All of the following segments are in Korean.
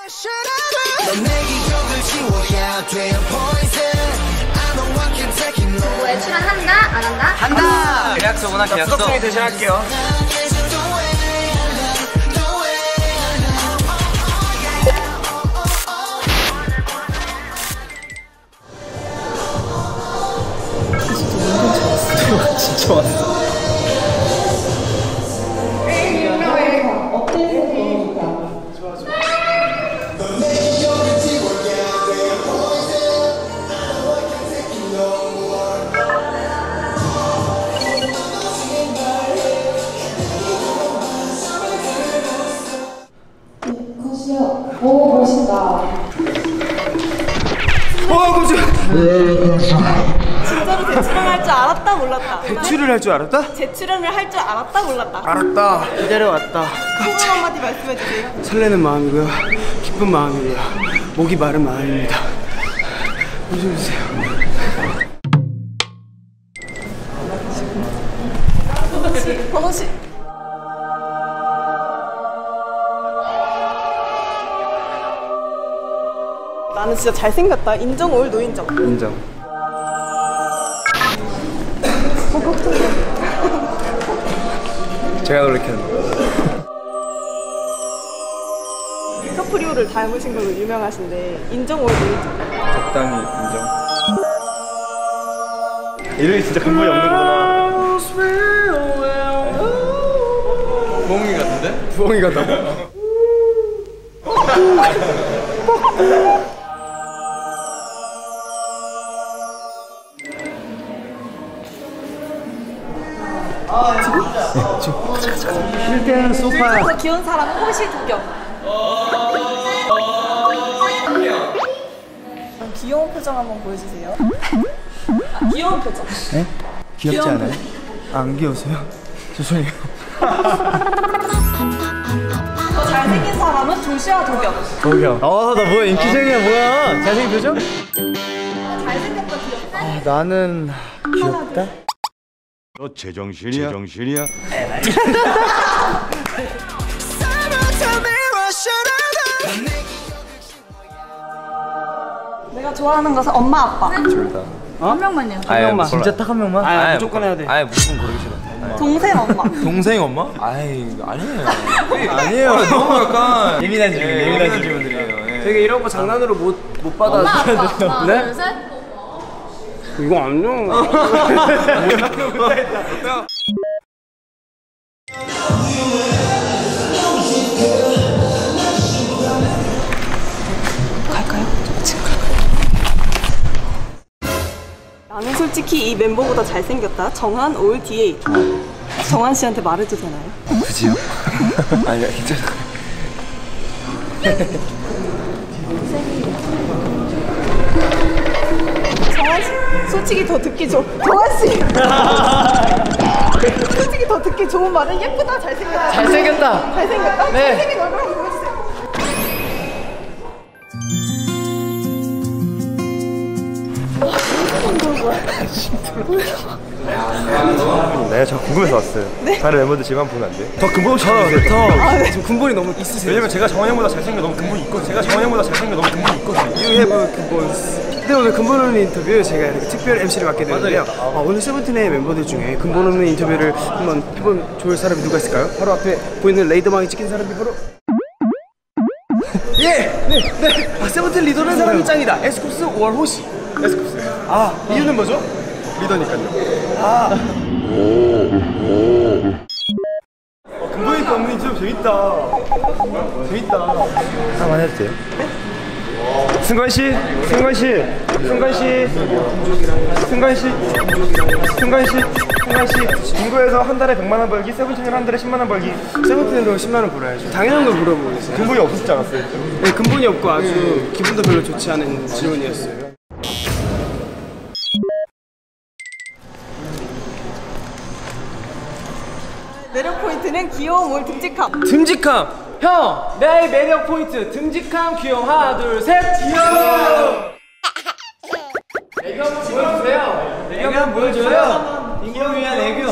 뭐에 출연한다? 안 한다? 한다! 계약서구나, 계약서. 수덕분이 대신할게요. 진짜 왔어. 오, 멋있다. 진짜로 대출을 할 줄 알았다 몰랐다. 대출을 할 줄 알았다? 재출연을 할 줄 알았다 몰랐다. 알았다. 기다려왔다. 소원 한마디 말씀해주세요. 설레는 마음이고요. 기쁜 마음이고요. 목이 마른 마음입니다. 웃어주세요. 버섯이. 나는 진짜 잘생겼다. 인정 올 노인정. 인정. 제가 노력했는데. 디카프리오를 닮으신 걸로 유명하신데 인정 올 노인정. 적당히 인정. 이름이 진짜 근본이 없는구나. 부엉이 같은데? 부엉이 같다고? 쉴 때는 소파야. 더 귀여운 사람은 호시 두경. 귀여운 표정 한번 보여주세요. 귀여운 표정. 네? 귀엽지 않아요? 안 귀여우세요? 죄송해요. 더 잘생긴 사람은 조시아 도경. 도경. 나 뭐야 인기쟁이야 뭐야. 잘생긴 표정? 잘생겼다 귀엽다. 아, 나는 귀엽다? 너 제정신이야? 제정신이야? 내가 좋아하는 것은 엄마 아빠. 둘 다. 한 명만요. 한 명만. 진짜 딱 한 명만? 아니, 무조건 해야 돼. 아니, 무조건 고르기 싫어. 동생 엄마. 동생 엄마? 아이, 아니에요. 아니에요. 너무 약간 예민한 질문, 예민한 질문들이에요. 되게 이런 거 장난으로 못 받아. 엄마 아빠. 하나, 네? 둘, 셋. 이거 안 줘. 나는 솔직히 이 멤버보다 잘생겼다. 정한 올 DA. 정한 씨한테 말해도 되나요? 굳이요? 아니야, 괜찮아. 정한 씨, 솔직히 더 듣기 좋. 정한 씨. 솔직히 더 듣기 좋은 말은 예쁘다, 잘생겼다. 잘생겼다. 잘생겼다. 네. 잘생긴 얼굴 한번 보여주세요. 내가 저 궁금해서 왔어요. 네? 다른 멤버들 제만 보면 안 돼? 더 근본 없이 더. 아, 네. 지금 근본이 너무 있으세요. 왜냐면 제가 정한 형보다 잘생겨 너무 근본이 있거든요. 제가 정한 형보다 잘생겨 너무 근본이 있거든요. You have 근본. 근데 오늘 근본 없는 인터뷰 제가 이렇게 특별 MC를 맡게 되는데요. 오늘 세븐틴의 멤버들 중에 근본 없는 인터뷰를 한번 해본 좋을 사람이 누가 있을까요? 바로 앞에 보이는 레이더망이 찍힌 사람이 바로 네. 세븐틴 리더는 사람이 짱이다. 에스쿱스 월호시. 에스쿱스. 이유는 뭐죠? 리더니까요. 근본이 없는 인터뷰 재밌다. 한번 해도 돼요? 승관 씨, 빙고에서 한 달에 100만 원 벌기, 세븐틴으로 한 달에 10만 원 벌기. 세븐틴으로 10만 원 벌어야죠. 당연한 걸 물어보겠어요. 근본이 없었지 않았어요? 네, 근본이 없고 아주 기분도 별로 좋지 않은 질문이었어요. 매력 포인트는 귀여움 올 듬직함. 듬직함! 형! 나의 매력 포인트 듬직함 귀여움 하나 둘 셋! 귀여움! 애교 한번 보여주세요. 애교 한번 보여줘요. 인경을 위한 애교.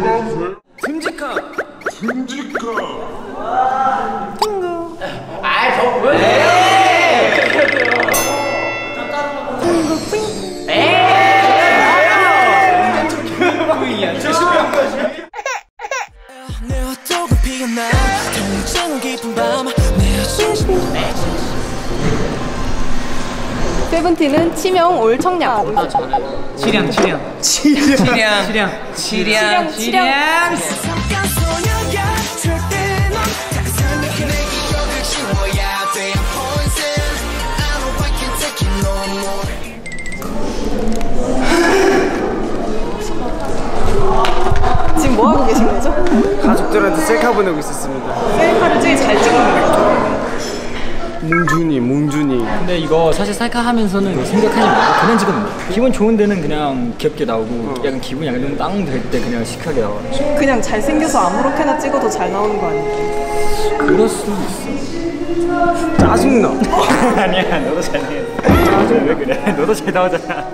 듬직함! 팅구. 세븐틴은 치명 올 청량. 치량. 지금 뭐 하고 계신 거죠? 가족들한테 셀카 보내고 있었습니다. 셀카를 제일 잘 찍는 거예요. 몽준이. 근데 이거 사실 셀카 하면서는 생각하지 말고 그냥 찍으면 돼. 기분 좋은 데는 그냥 귀엽게 나오고 약간 기분 약간 좀 다운 될 때 그냥 시크하게 나와. 그냥 잘생겨서 아무렇게나 찍어도 잘 나오는 거 아니에요? 그럴 수도 있어. 짜증나. 아니야, 너도 잘생겼어. 짜증 왜 그래? 너도 잘 나오잖아.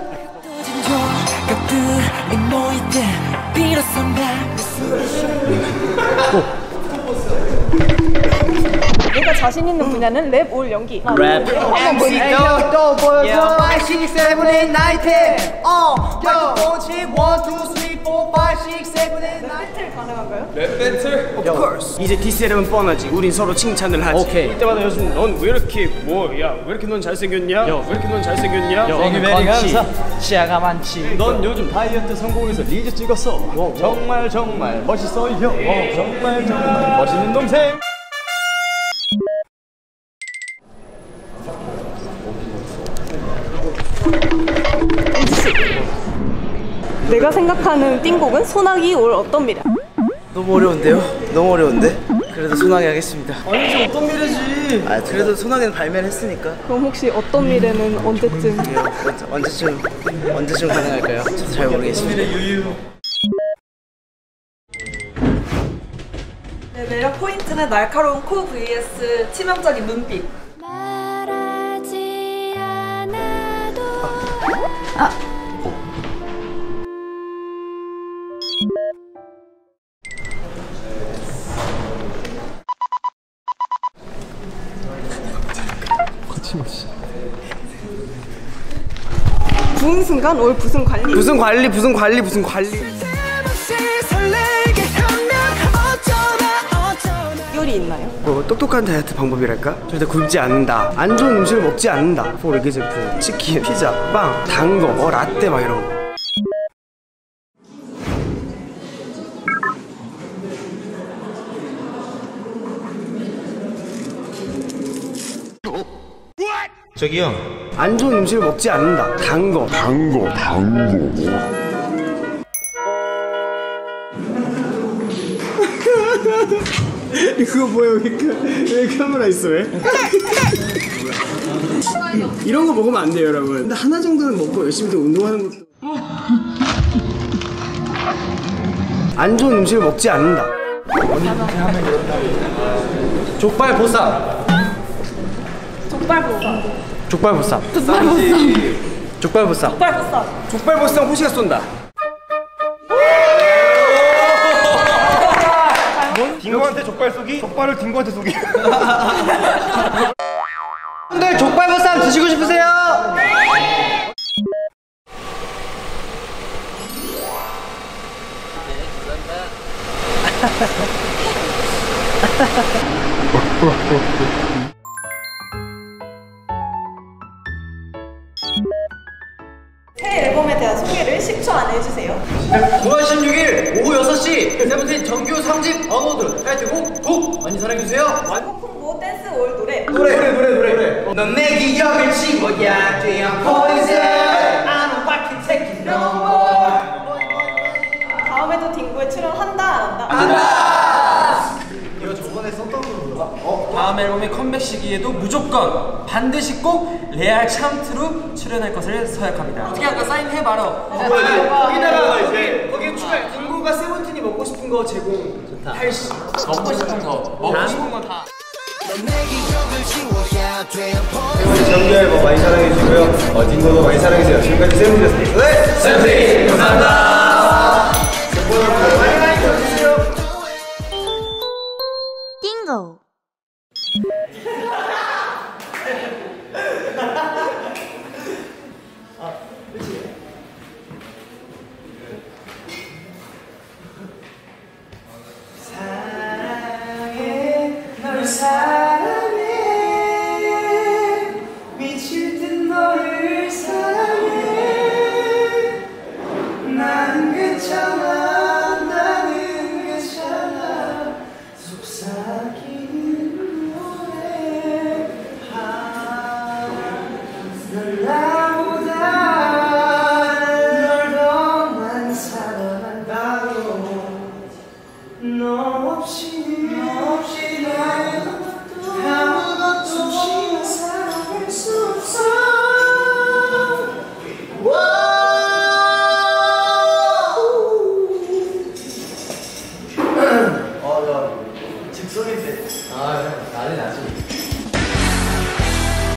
내가 자신 있는 분야는 랩 올 연기. 랩. 한번 보여줄게요. 또 보여줘. 5, 6, 7, 8, 9, 10. 마이크폰 칩 1, 2, 3, 4, 5, 6, 7, 8, 9. 배틀 가능한가요? 랩 배틀? Of course. 이제 디스하면 뻔하지. 우린 서로 칭찬을 하지. 오케이. 이때마다 요즘 넌 왜 이렇게 왜 이렇게 넌 잘생겼냐? 왜 이렇게 넌 잘생겼냐? 생일베리 감사. 시야가 많지. 넌 요즘 다이어트 성공해서 리즈 찍었어. 정말 멋있어 형. 정말 멋있는 동생. 내가 생각하는 띵곡은 소나기 올 어떤 미래? 너무 어려운데요? 너무 어려운데? 그래도 소나기 하겠습니다. 아니지 어떤 미래지? 아 그래도 소나기는 발매를 했으니까. 그럼 혹시 어떤 미래는 언제쯤? 언제쯤 가능할까요? 저도 잘 모르겠습니다. 네, 매력 포인트는 날카로운 코 vs 치명적인 눈빛. 말하지 않아도 부은 순간 올 부승 관리. 무슨 관리. 비결이 있나요? 뭐 똑똑한 다이어트 방법이랄까? 절대 굶지 않는다. 안 좋은 음식을 먹지 않는다. 포르기 제품, 치킨, 피자, 빵, 단 거, 라떼 막 이런 거. 저기요. 안 좋은 음식을 먹지 않는다. 단 거. 이거 뭐야? 왜 카메라 있어? 왜? 이런 거 먹으면 안 돼요, 여러분. 근데 하나 정도는 먹고 열심히 또 운동하는 것도. 안 좋은 음식을 먹지 않는다. 족발보쌈. 족발보쌈 호시가 쏜다. 딩고한테 족발 쏘기? 족발을 딩고한테 쏘기. 여러분들 족발보쌈 드시고 싶으세요? 새 앨범에 대한 소개를 10초 안에 해주세요. 9월 16일 오후 6시 세븐틴 정규 3집 언워드 타이틀곡 곡 많이 사랑해주세요. 완곡 홍보 댄스 올 노래. 노래. 넌 내 기억을 지워야 돼. I'm poison. I don't want to take it no more. 다음에도 딩고에 출연한다 안 한다? 한다. 이거 저번에 썼던 거구나. 다음 앨범의 컴백 시기에도 무조건 반드시 꼭 레알 참트로 출연할 것을 서약합니다. 어떻게 할까? 사인해봐라. 거기다가 거기에 추가해. 딩고가 세븐틴이 먹고 싶은 거 제공. 할 수. 먹고 싶은 거, 먹고 싶은 거 다. 정규 앨범 많이 사랑해주시고요. 딩고도 많이 사랑해주세요. 지금까지 세븐틴이었습니다. 세븐틴 감사합니다.